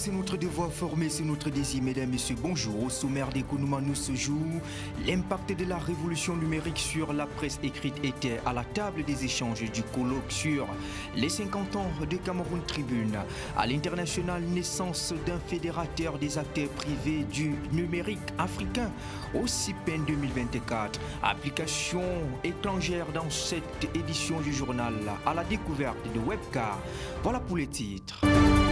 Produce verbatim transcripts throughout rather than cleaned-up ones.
c'est notre devoir, former, c'est notre désir. Mesdames, Messieurs, bonjour. Au sommaire d'Économie nous ce jour, l'impact de la révolution numérique sur la presse écrite était à la table des échanges du colloque sur les cinquante ans de Cameroun Tribune. À l'international, naissance d'un fédérateur des acteurs privés du numérique africain au C I P E N deux mille vingt-quatre. Application étrangère dans cette édition du journal à la découverte de Webcar. Voilà pour les titres.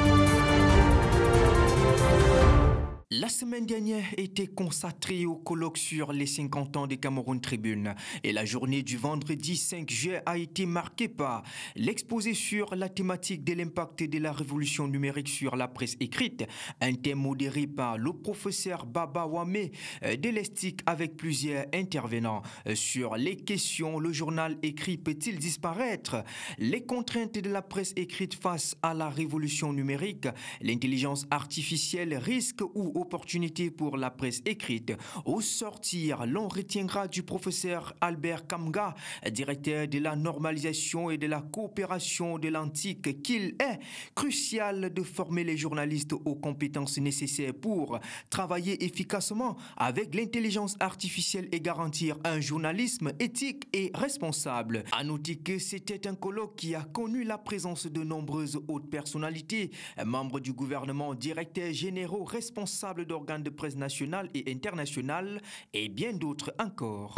La semaine dernière était consacrée au colloque sur les cinquante ans de Cameroun Tribune et la journée du vendredi cinq juillet a été marquée par l'exposé sur la thématique de l'impact de la révolution numérique sur la presse écrite, un thème modéré par le professeur Baba Wame de l'Estique avec plusieurs intervenants. Sur les questions, le journal écrit peut-il disparaître? Les contraintes de la presse écrite face à la révolution numérique, l'intelligence artificielle risque ou opportunité pour la presse écrite. Au sortir, l'on retiendra du professeur Albert Kamga, directeur de la normalisation et de la coopération de l'antique, qu'il est crucial de former les journalistes aux compétences nécessaires pour travailler efficacement avec l'intelligence artificielle et garantir un journalisme éthique et responsable. À noter que c'était un colloque qui a connu la présence de nombreuses hautes personnalités, membres du gouvernement, directeurs généraux, responsables d'organes de presse nationales et internationales et bien d'autres encore.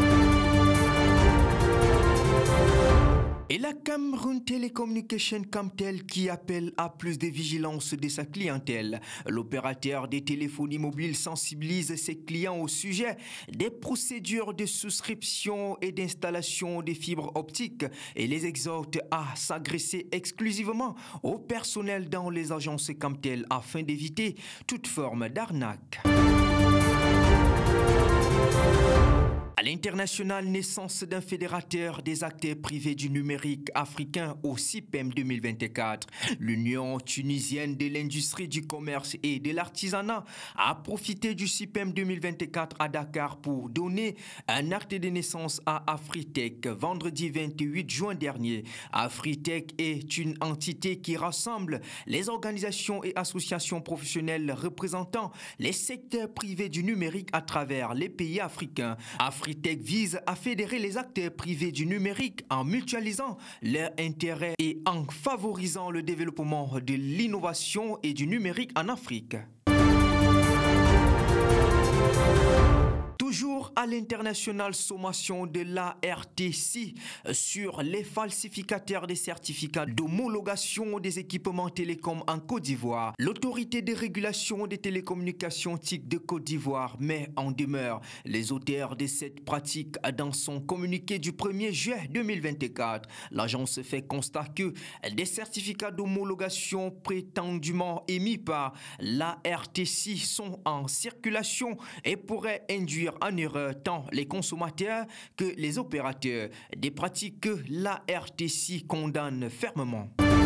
Et la Cameroun Telecommunication Camtel qui appelle à plus de vigilance de sa clientèle. L'opérateur des téléphonies mobiles sensibilise ses clients au sujet des procédures de souscription et d'installation des fibres optiques et les exhorte à s'adresser exclusivement au personnel dans les agences Camtel afin d'éviter toute forme d'arnaque. À l'international, naissance d'un fédérateur des acteurs privés du numérique africain au C I P E N deux mille vingt-quatre. L'Union tunisienne de l'industrie du commerce et de l'artisanat a profité du C I P E N deux mille vingt-quatre à Dakar pour donner un acte de naissance à Afritech vendredi vingt-huit juin dernier. Afritech est une entité qui rassemble les organisations et associations professionnelles représentant les secteurs privés du numérique à travers les pays africains. Afritech vise à fédérer les acteurs privés du numérique en mutualisant leurs intérêts et en favorisant le développement de l'innovation et du numérique en Afrique. Toujours à l'international, sommation de l'A R T C sur les falsificateurs des certificats d'homologation des équipements télécoms en Côte d'Ivoire. L'autorité de régulation des télécommunications T I C de Côte d'Ivoire met en demeure les auteurs de cette pratique dans son communiqué du premier juillet deux mille vingt-quatre. L'agence fait constat que des certificats d'homologation prétendument émis par l'A R T C sont en circulation et pourraient induire en erreur tant les consommateurs que les opérateurs, des pratiques que l'A R T C condamne fermement.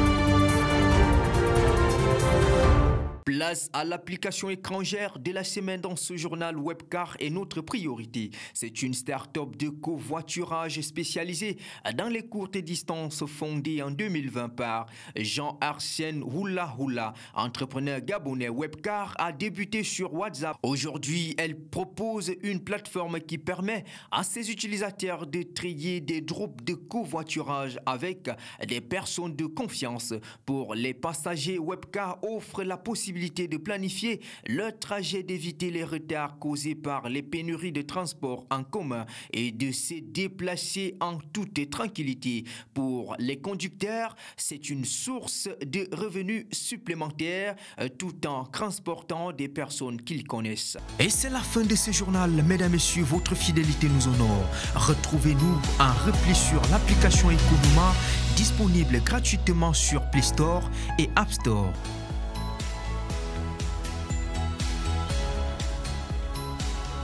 Place à l'application étrangère de la semaine dans ce journal. Webcar est notre priorité. C'est une start-up de covoiturage spécialisée dans les courtes distances fondée en deux mille vingt par Jean-Arsène Houla Houla, entrepreneur gabonais. Webcar a débuté sur WhatsApp. Aujourd'hui, elle propose une plateforme qui permet à ses utilisateurs de trier des groupes de covoiturage avec des personnes de confiance. Pour les passagers, Webcar offre la possibilité de planifier leur trajet, d'éviter les retards causés par les pénuries de transport en commun et de se déplacer en toute tranquillité. Pour les conducteurs, c'est une source de revenus supplémentaires euh, tout en transportant des personnes qu'ils connaissent. Et c'est la fin de ce journal. Mesdames, Messieurs, votre fidélité nous honore. Retrouvez-nous en repli sur l'application Economa disponible gratuitement sur Play Store et App Store.